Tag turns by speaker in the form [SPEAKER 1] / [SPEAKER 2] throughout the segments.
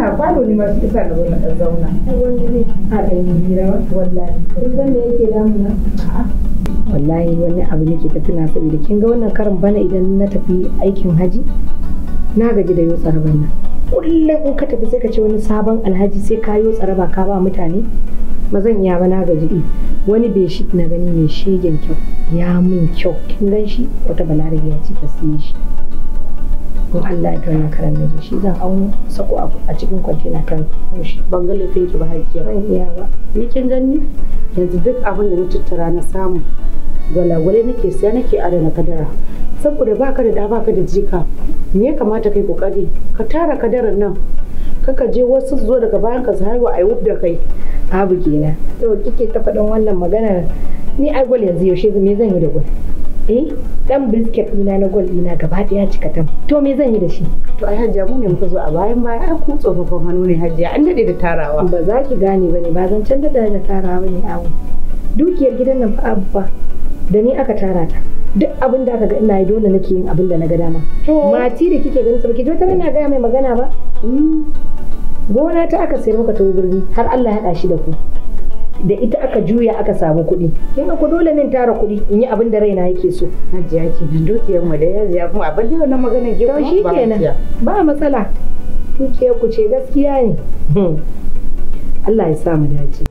[SPEAKER 1] ina falo ne ma shi sa na zo na ɗan zauna. Ai wani ne a ɗan hira wallahi. Kusan da yake damuna. Wallahi wani abu nake ta tuna saboda kin ga wannan karin bana idan na tafi aikin haji na gaji da yo tsaraban nan. Kullum in ka tafi sai ka ce wani sabon alhaji sai ka yo tsaraba ka ba mutane. Ba zan iya ba na gaji. Wani bai shi na gani mai shegen kyau ya min kyau kin gan shi wata balarabe ya ce ta siye shi. In Allah ya wannan karan naje shi zan auno sako a cikin kwantena kan shi ban ga laifin ki ba hajiya ban iya ba ni kin ganni yanzu duk abin da na tattara na samu gwalagwale nake siya nake adana kadara saboda baka da baka da jika me ya kamata kai kokari ka tara kadaran nan kaka je wasu su zo daga bayan ka su haihu ai wuf da kai abu kenan to kike ta faɗin wannan magana ni ai gwal yanzu yaushe me zan yi da gwal dan biscuit ɗina na gwal ɗina gaba ɗaya cika tam to me zan yi da shi to ai hajiya mu ne muka zo a bayan baya ai ku tsofaffin hannu ne hajiya an dade da tarawa ba za ki gane bane ba zan can da tarawa bane awo dukiyar gidan nan fa abu fa da ni aka tara ta duk abin da aka ga ina yi dole nake yin abin da na ga dama mati da kike ganin sarki ta ina ga mai magana ba gona ta aka sayar maka ta birni har Allah ya haɗa shi da ku da ita aka juya aka samu kuɗi kin ga ku dole min tara kuɗi in yi abin da raina yake so hajiya kenan dukiyar mu da yajiya kuma abin da wannan maganar gidan ba shi kenan ba matsala dukiyar ku ce gaskiya ne Allah ya sa mu dace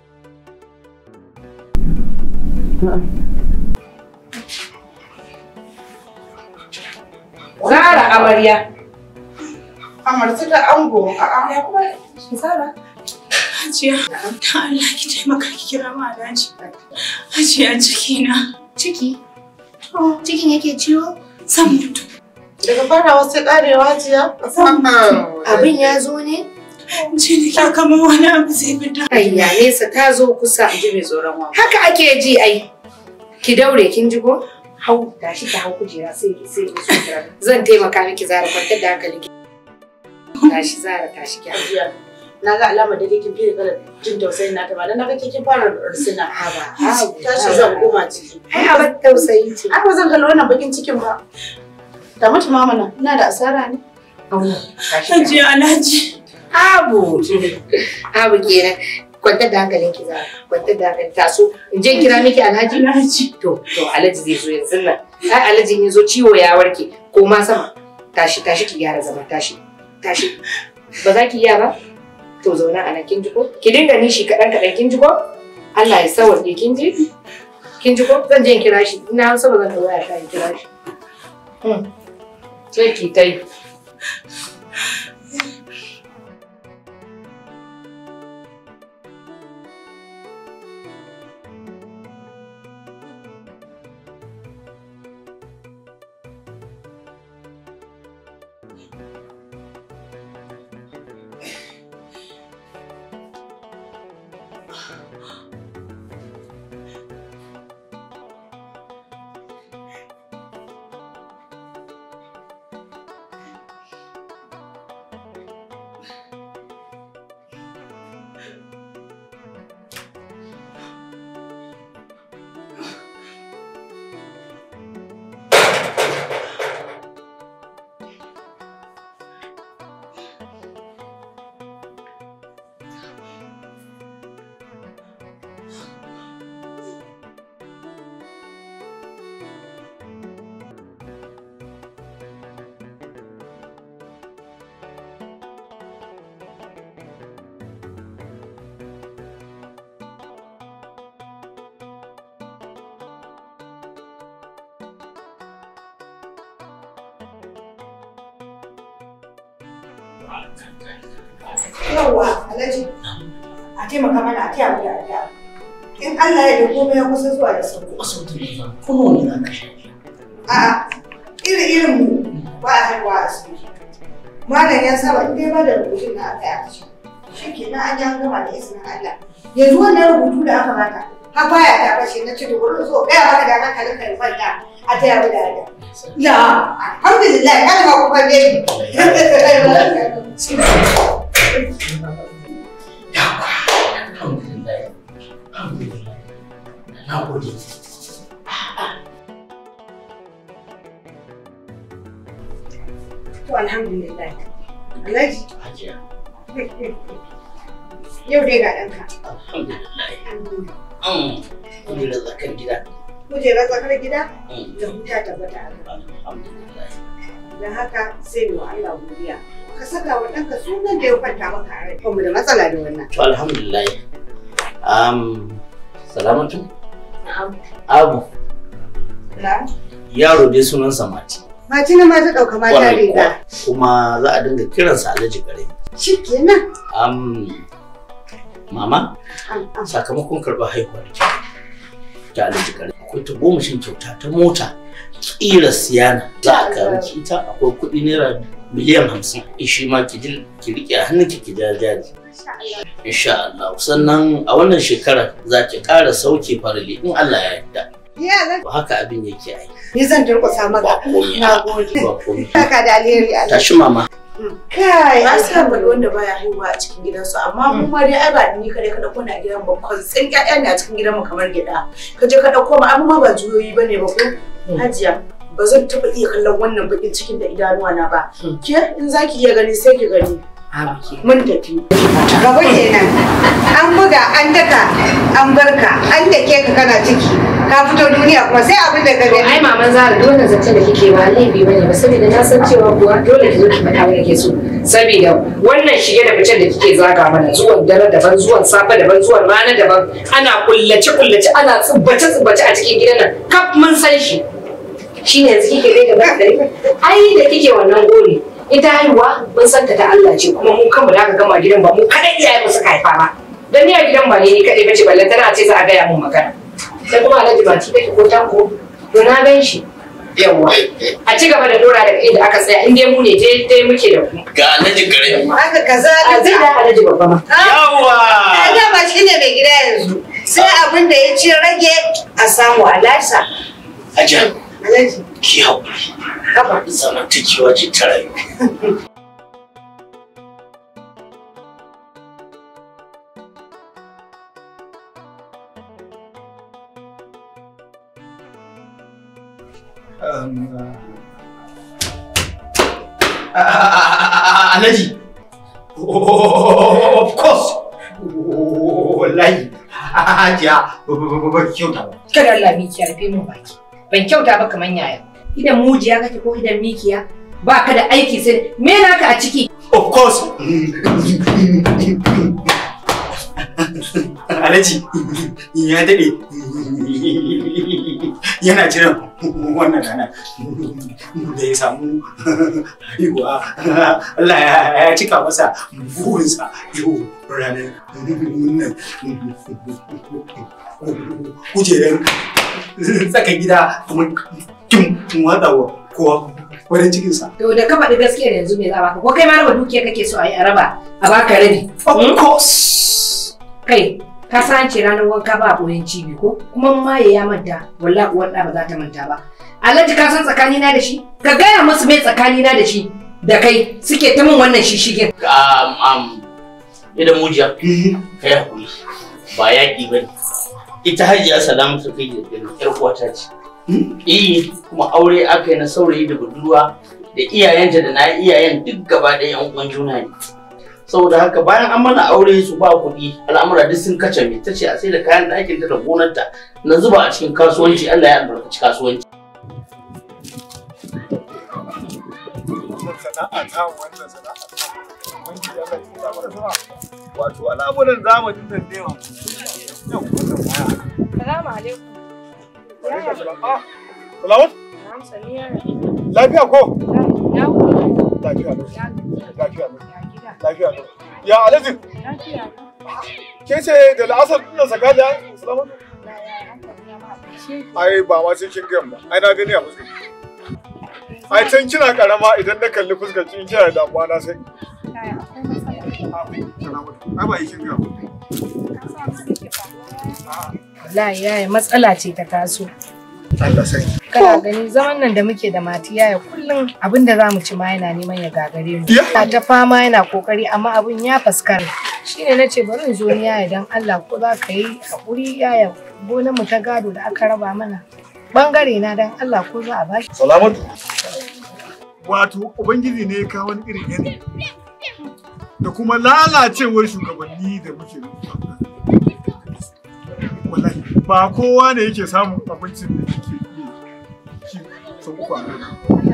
[SPEAKER 1] Zara amarya
[SPEAKER 2] amarci da ango a amarya kuma Zara
[SPEAKER 3] Hajiya, ta Allah ki taimaka ki kira ma Alhaji. Hajiya ciki na.
[SPEAKER 4] Ciki? Cikin yake ciwo?
[SPEAKER 3] Zan mutu.
[SPEAKER 2] Daga farawa sai karewa Hajiya?
[SPEAKER 4] Abin ya zo ne?
[SPEAKER 3] Ce ne kya kamar wani abu zai fita.
[SPEAKER 1] Ayya nesa ta zo kusa ji mai tsoron wa. Haka ake ji ai. Ki daure kin ji ko? Hau tashi ta hau kujera sai ki so kira. Zan taimaka miki Zara kwantar da hankalinki. Tashi Zara tashi ki Hajiya. Na ga alama da kin fi da jin tausayin nata ba dan na ga kin fara rusuna haba tashi zan koma ciki ai abin tausayi ce ai ba zan kalli wannan bakin cikin ba da mutu mama na ina da asara ne
[SPEAKER 3] Haji Alhaji
[SPEAKER 1] abu kenan kwantar da hankalin ki Zara kwantar da hankalin taso in je kira miki Alhaji to Alhaji zai zo yanzu nan ai Alhaji ya zo ciwo ya warke ko ma sama tashi ki gyara zama tashi ba za ki iya ba to zauna a nan kin ji ko ki dinga nishi kaɗan kin ji ko Allah ya sauke kin ji ko zan je in kira shi ina an saba zan da waya ta in kira shi sai ki tai
[SPEAKER 2] Yawwa, Alhaji, a taimaka mana a taya mu da addu'a. In Allah ya da komai ya kusa zuwa da sauki.
[SPEAKER 5] Asibiti ne fa, kuma wani za ka sha.
[SPEAKER 2] A'a, irin mu ba a haihuwa a asibiti. Malam ya saba in dai ba da rubutun da aka yi aka ce. Shi kenan an yi an gama da izinin Allah. Yanzu wannan rubutu da aka baka, har baya ta fashe na ce da wurin so gaya maka da hankalin ka kwanta a taya mu da addu'a. La, alhamdulillah, ya ga kuma dai.
[SPEAKER 5] Alhamdulillah. Na gode.
[SPEAKER 2] To alhamdulillah. Alhaji.
[SPEAKER 5] Hajiya.
[SPEAKER 2] Yau dai ga ɗanka.
[SPEAKER 5] Alhamdulillah. Kujerar tsakar gida.
[SPEAKER 2] Kujerar tsakar gida? Da huta tabbata a gaba.
[SPEAKER 5] Alhamdulillah.
[SPEAKER 2] Don haka sai mu Allah godiya. Ka saka wa ɗanka sunan da ya kwanta maka a rai. Ba mu da matsala da wannan.
[SPEAKER 5] To alhamdulillah. Salamatu?
[SPEAKER 2] Na'am.
[SPEAKER 5] Abu.
[SPEAKER 2] Na'am.
[SPEAKER 5] Yaro dai sunansa Mati.
[SPEAKER 2] Mati na ma ta ɗauka mata riga.
[SPEAKER 5] Kuma za a dinga kiransa Alhaji Kare.
[SPEAKER 2] Shikenan.
[SPEAKER 5] Mama, sakamakon karɓar haihuwa ta Alhaji Kare. Akwai ta gomashin kyauta ta mota ƙira siyana. Za a kawo ita akwai kuɗi naira miliyan 50. Shi ma ki riƙe a hannunki ki jajari. Insha Allah. Sannan a wannan shekarar za ki ƙara sauke farali in Allah ya yarda. Ba haka abin yake ai.
[SPEAKER 2] Ni zan durƙusa maka. Na gode.
[SPEAKER 5] Ba komai.
[SPEAKER 2] Saka da alheri Allah.
[SPEAKER 5] Tashi mama.
[SPEAKER 2] Kai,
[SPEAKER 3] Ba sa faɗi wanda baya haihuwa a cikin gidansu amma mu ma dai ai ba ni kare ka dauko na gidan ba kwantsin ƴaƴa ne a cikin gidanmu kamar gida. Ka je ka dauko ma amma ba juyoyi bane ba ko Hajiya. Ba zan taɓa iya kallon wannan bakin cikin da idanuwa na ba. Ke in zaki iya gani sai ki gani. Mun tafi.
[SPEAKER 2] gaba kenan. An buga, an daka, an barka, an dake ka kana ciki. Ka fito duniya kuma sai abin da ka gani.
[SPEAKER 1] Ai maman Zara duk wannan zancen da kike ba laifi bane ba saboda na san cewa kuwa dole ki zo ki faɗa wa kike so. Saboda wannan shige da ficen da kike zaga mana zuwan dare daban, zuwan safe daban, zuwan rana daban, ana kullace ana tsubbace a cikin gidan nan. Kaf mun san shi. Shine yanzu kike dai gaba da ai da kike wannan gori. Ita haihuwa mun san ta Allah ce kuma mu kanmu da aka gama gidan ba mu kada iyaye mu suka haifa ba. Dan ni a gidan ba ne ni kadai bace ballan tana ce za a gaya mun magana. Sai kuma Alhaji ba ci kake ko tanko to na gan shi. Yawwa. A ci gaba da dora daga inda aka tsaya in dai mu ne dai muke da ku.
[SPEAKER 5] Ga Alhaji Kare.
[SPEAKER 2] Haka kaza
[SPEAKER 1] A zai da Alhaji babba ma.
[SPEAKER 5] Yawwa.
[SPEAKER 2] Ai ba shine mai gida yanzu. Sai abin da ya ci rage a samu alasa.
[SPEAKER 5] Ajan.
[SPEAKER 2] Alhaji.
[SPEAKER 5] Ki haƙuri.
[SPEAKER 2] Haba.
[SPEAKER 5] Zamantakewa ce ta rayu. Alhaji. Of course. Wallahi. Hajiya ba kyauta ba.
[SPEAKER 1] Kada Allah miki ya rufe mu baki. Ban kyauta ba kaman yaya. Idan mujiya kake ko idan mikiya ba ka da aiki sai me naka a ciki.
[SPEAKER 5] Of course. Alhaji ya dade yana jiran wannan rana da ya samu haihuwa. Allah ya cika masa burinsa yau ranar wannan kujerar tsaka gida kuma kin watsa wa kowa farin cikinsa.
[SPEAKER 1] To da ka faɗi gaskiya yanzu me za baka ko kai ma raba dukiya kake so a yi a raba a baka rabi.
[SPEAKER 5] Of course.
[SPEAKER 1] Kai ka san ce ranar wanka ba a ɓoyen cibi ko kuma maye ya manta wallahi uwar ɗa ba za ta manta ba. Alhaji ka san tsakanina da shi ka gaya musu me tsakanina da shi da kai suke ta min wannan shishigin.
[SPEAKER 5] Idan mujiya kai hakuri ba yaƙi ba ne. Ita Hajiya Salamatu kai da ƴar uwata ce. Kuma aure aka yi na saurayi da budurwa da iyayenta da na iyayen duk gaba da yan uwan juna ne. Saboda haka bayan an mana aure su ba kuɗi al'amura duk sun kace me tace a sai da kayan ɗakin ta da gonarta na zuba a cikin kasuwanci Allah ya albarkaci kasuwanci.
[SPEAKER 6] Wato al'amuran zamanin nan ne wa.
[SPEAKER 3] Salamu alaikum.
[SPEAKER 6] Salawat? Lafiya ko?
[SPEAKER 3] Na wuri.
[SPEAKER 6] Lafiya lau. Lafiya lau. Ya Alhaji?
[SPEAKER 3] Lafiya.
[SPEAKER 6] Ke ce da la'asar ɗin sakaliya Salawat? Ai ba ma sai kin gan ba. Ai na gani a fuskar. Ai can kina karama idan na kalli fuskar ki in kina da damuwa na sai. Ai ba yi kin gan ba.
[SPEAKER 1] Wallahi yaya matsala ce ta taso.
[SPEAKER 6] Allah sai.
[SPEAKER 1] Kana gani zaman nan da muke da mati yaya kullum abin da zamu ci ma yana neman ya gagare mu. Yana ta fama yana kokari amma abin ya faskara. Shine nace bari in zo ni yaya dan Allah ko za ka yi hakuri yaya gonar mu ta gado da aka raba mana. Bangare na dan Allah ko za a bashi.
[SPEAKER 6] Salamatu. Wato ubangiji ne ya kawo wani irin yanayi. da kuma lalacewar shugabanni da muke wallahi ba kowa ne yake samun abincin da yake ci sau uku a rana.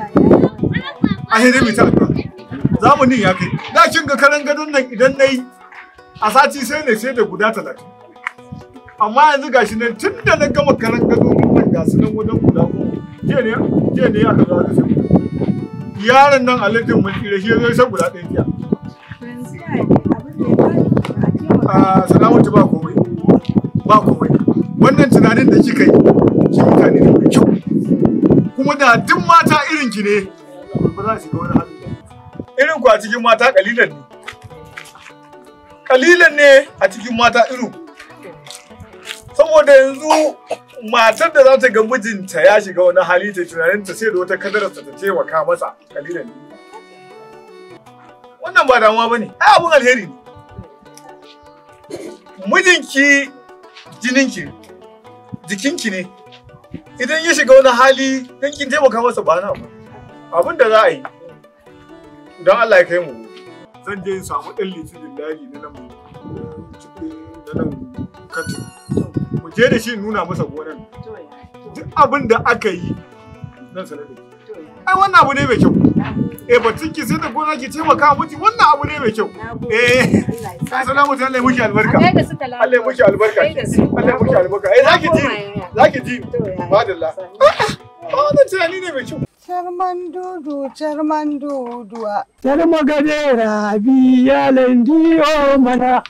[SPEAKER 6] A hidin mita zamanin ya kai. Da kin ga karan gadon nan idan nayi a sati sai ne sai da guda 30. Amma yanzu gashi nan tun da na gama karan gadon nan ga su nan wajen guda 3. Jiya ne aka zo aka sai. Yaron nan Alhaji mun tsire shi zai san guda 1 jiya. Salamatu ba komai. Ba komai. Wannan tunanin da kika yi ki mutane ne mai kyau. Kuma da duk mata irin ki ne ba za su ga wani hali. Irin ku a cikin mata kalilan ne. Kalilan ne a cikin mata irin. Saboda yanzu matar da za ta ga mijinta ya shiga wani hali ta tunanin ta sai da wata kadararsa ta taimaka masa kalilan ne. Wannan ba damuwa bane. Ai abun alheri ne. Mijinki jininki jikinki ne. Idan ya shiga wani hali dan kin taimaka masa ba na ba. Abin da za a yi don Allah ya kai mu zan je in samu ɗan litinin layi na nan katin mu je da shi nuna masa gonan duk abin da aka yi nan sanar da ai wannan abu ne mai kyau batun ki sai da gona ki taimaka miki wannan abu ne mai kyau assalamu alaikum Allah ya miki albarka Allah ya miki albarka Allah ya miki albarka zaki ji madalla wannan tunani ne mai kyau.
[SPEAKER 2] Charman duduwa.
[SPEAKER 7] Charma gadera biya landiyo mana.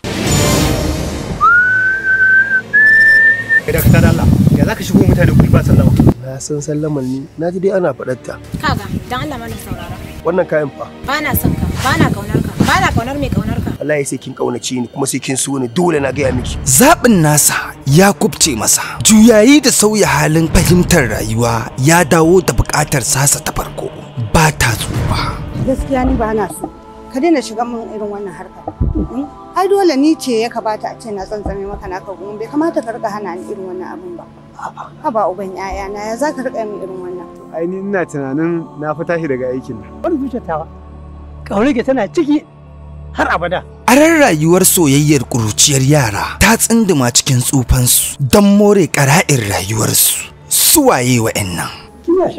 [SPEAKER 8] Kada ka tada Allah, ya za ka shigo mutane ku ba sallama? Na san sallaman ni, na ji dai ana faɗar ta.
[SPEAKER 9] Kaga, dan Allah mana saurara.
[SPEAKER 8] Wannan kayan fa.
[SPEAKER 9] Ba na son ka, ba na kaunar ka, ba na kaunar mai kaunar ka.
[SPEAKER 8] Allah ya sai kin kaunace ni kuma sai kin so ni dole na gaya miki.
[SPEAKER 10] Zaɓin nasa ya kubce masa. Juyayi da sauya halin fahimtar rayuwa ya dawo da buƙatar sasa ta farko. Ba ta tsufa.
[SPEAKER 2] Gaskiya ni ba na so. Ka daina shiga min irin wannan harkar. Ai dole ni ce ya kamata a ce na tsantsame maka naka gumin bai kamata ka rika hana ni irin wannan abun ba. Haba uban ƴaƴana ya za ka rika min irin wannan.
[SPEAKER 8] Ai ni ina tunanin na fi tashi daga aikin nan.
[SPEAKER 7] Wani zuciya tawa. Ƙaunarki tana ciki har abada.
[SPEAKER 10] Aran rayuwar soyayyar ƙuruciyar yara ta tsinduma cikin tsufansu don more ƙara'in rayuwarsu. Suwaye wa'annan?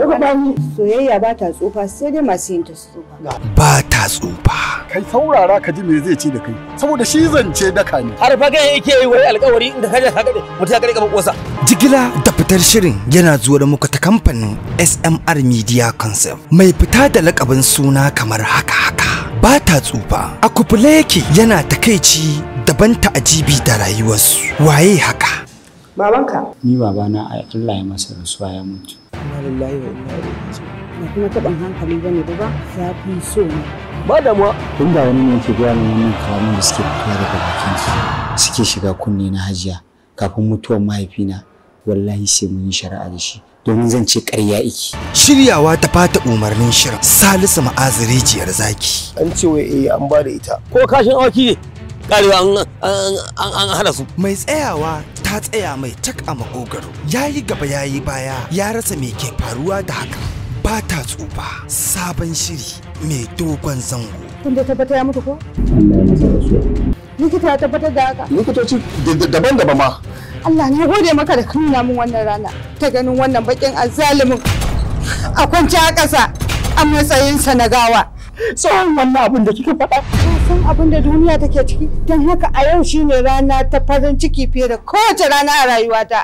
[SPEAKER 2] Soyayya ba ta tsufa sai dai masu yin ta tsufa.
[SPEAKER 10] Ba ta tsufa.
[SPEAKER 6] Kai saurara ka ji me zai ce da kai saboda shi zance daka ne.
[SPEAKER 11] Har fa kai yake yi wai alƙawari inda kaje ka gade mutum ya gade ka kosa.
[SPEAKER 10] Jigila da fitar shirin yana zuwa da muku ta kamfanin SMR Media Concept mai fita da lakabin suna kamar haka. Ba ta tsufa. A kufule yake yana takeici daban ta'ajibi da rayuwarsu. Waye haka?
[SPEAKER 2] Babanka.
[SPEAKER 12] Ni babana Allah ya masa rasuwa ya mutu.
[SPEAKER 8] Inna lillahi wa inna ilaihi raji'un.
[SPEAKER 2] Na kuma taɓin hankali bane ba ya fi so ne.
[SPEAKER 8] Ba damuwa.
[SPEAKER 12] Inda wani ne yake gaya min wannan kalaman da suke fitowa daga bakin suke shiga kunne na Hajiya kafin mutuwar mahaifina wallahi sai mun yi shari'a da shi domin zan ce ƙarya iki.
[SPEAKER 10] Shiryawa ta fata umarnin shirin Salisu Ma'aziri jiyar zaki.
[SPEAKER 8] An ce wai an ba da ita.
[SPEAKER 11] Ko kashin awaki ne? Karewa an hana su.
[SPEAKER 10] Mai tsayawa ta tsaya mai tak a makogaro. Yayi gaba yayi baya ya rasa me ke faruwa da haka. Ba ta tsufa sabon shiri mai dogon zango.
[SPEAKER 2] Kun da tabbata ya mutu ko?
[SPEAKER 12] Allah ya masa rasuwa.
[SPEAKER 2] Likita ya tabbatar da haka.
[SPEAKER 6] Likitoci daban-daban ma.
[SPEAKER 2] Allah na gode maka da ka nuna min wannan rana ta ganin wannan bakin azzalumin a kwance a ƙasa a matsayinsa na gawa.
[SPEAKER 7] Tsohon wannan abin da kika faɗa.
[SPEAKER 2] San abin da duniya take ciki don haka a yau shine rana ta farin ciki fiye da kowace rana a rayuwata.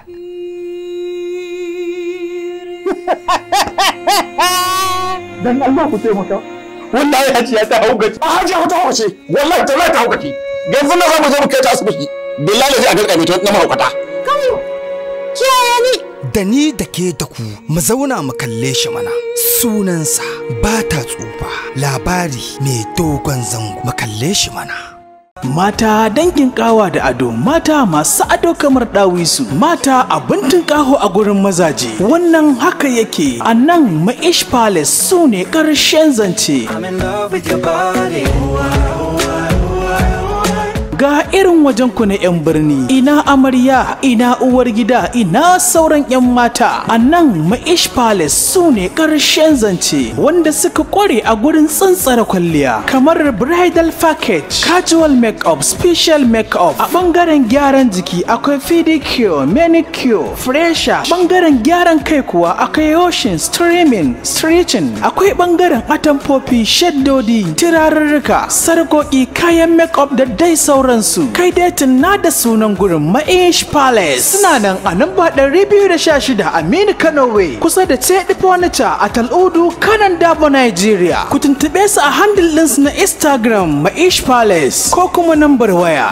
[SPEAKER 7] Dan Allah ku taimaka.
[SPEAKER 11] Wallahi Hajiya ta haukace.
[SPEAKER 6] Hajiya ta haukace.
[SPEAKER 11] Wallahi ta haukace. Yanzu na za mu zo mu kai ta asibiti. Billahi zai a garkame ta na mahaukata.
[SPEAKER 2] Kawo. Kiyaye ni.
[SPEAKER 10] Da ni da ke da ku mu zauna mu kalle shi mana. Sunansa ba ta tsufa. Labari mai dogon zango mu kalle shi mana.
[SPEAKER 13] Mata dangin kawa da ado, mata masu ado kamar dawisu, mata abin tunƙaho a gurin mazaje. Wannan haka yake a nan Maish Palace su ne ƙarshen zance. Ga irin wajen ku na 'yan birni, ina amarya, ina uwar gida, ina sauran 'yan mata. A nan Maish Palace su ne ƙarshen zance wanda suka ƙware a gurin tsantsara kwalliya kamar bridal package, casual makeup, special makeup. A ɓangaren gyaran jiki akwai pedicure, manicure, fresher. Ɓangaren gyaran kai kuwa akwai washing, streaming, stretching. Akwai ɓangaren atamfofi, shaddodi, turarurruka, sarƙoƙi, kayan makeup da dai sauransu. Kai dai na da sunan gurin Maish Palace. Suna nan a namba 216 Aminu Kano Way kusa da Tedi Furniture a Tal'udu, Kanan Dabo, Nigeria. Ku tuntuɓe su a handle ɗinsu na Instagram Maish Palace ko kuma nambar waya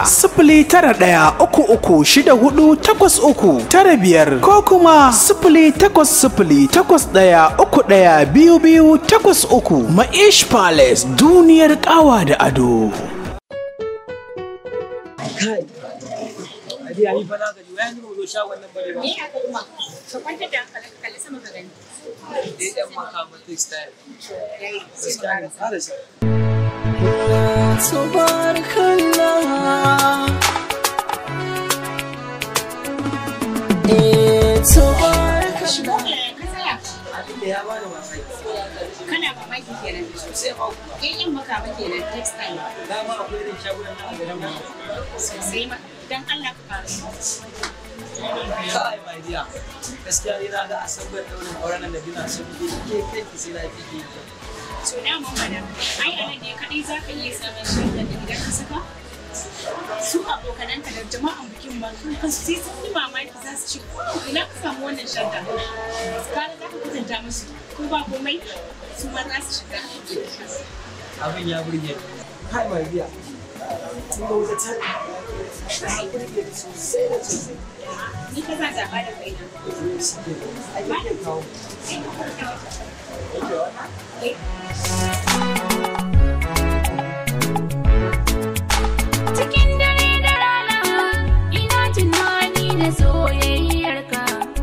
[SPEAKER 13] 09334849395 ko kuma 08081312283. Maish Palace, duniyar ƙawa da ado.
[SPEAKER 14] Adi ani fa na gaji wai an zo shagon nan bare ba.
[SPEAKER 9] Ni aka kuma. Ka kwanta da hankali ka kalli sama ka gani.
[SPEAKER 14] Dai dan makamantai style. Gaskiya ne fara shi. Subhanallah. Abin da ya bani mamaki.
[SPEAKER 9] Kana mamaki kenan.
[SPEAKER 14] Sosai ma.
[SPEAKER 9] Yin makama kenan textile.
[SPEAKER 14] Dama akwai irin shagunan nan a garin mu.
[SPEAKER 9] Sosai ma. Dan Allah ka fara.
[SPEAKER 14] Kai my dear. Gaskiya ni na ga asabar daurin auren nan da bina son ke kai ki sai na fike.
[SPEAKER 9] So da mun bada. Ai anan ne kadai zaka iya samun shaida da idan ka saka. Su abokananka da jama'an bikin ba kan su sai sun yi mamaki za su ci ina ka samu wannan shadda. Kana za ka kwatanta musu ko ba komai su ma za su shiga.
[SPEAKER 14] Abin ya burge ni. Kai my dear. Sun ga wata ta burge ni sosai da sosai.
[SPEAKER 9] Ni ka za zaɓa da kaina.
[SPEAKER 14] Ba da kawo.
[SPEAKER 15] Cikin dare da rana ina tunani da soyayyarka.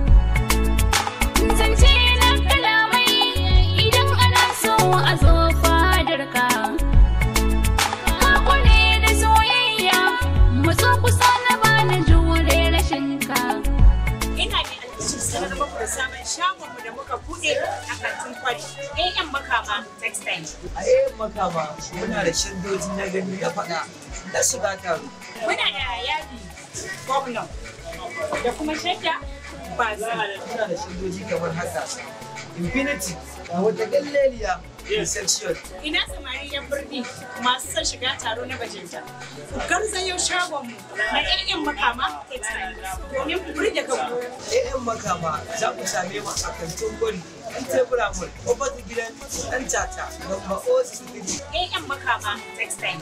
[SPEAKER 15] Zance na kalamai idan ana so a zo fadarka. Ka kware da soyayya matso kusa na bani jure rashinka.
[SPEAKER 9] Ina da alƙashin sanar muku da sabon shagonmu da muka buɗe a kantin kwari. AM Makama Textile.
[SPEAKER 14] A AM Makama muna da shaddoji na gani da faɗa na shiga taro.
[SPEAKER 9] Muna da yadi gwamnan da kuma shadda ba za.
[SPEAKER 14] Muna da shaddoji kamar haka. Infinity a wata galleliya reception.
[SPEAKER 9] Ina samari yan birni masu son shiga taro na bajinta. Ku garzayo shagonmu na AM Makama Textile domin ku burge kanku.
[SPEAKER 14] AM Makama za ku same mu a kantin kwari. An tebura mul, ofar gidan ɗan tata, babba osi.
[SPEAKER 9] AM Makama Textile.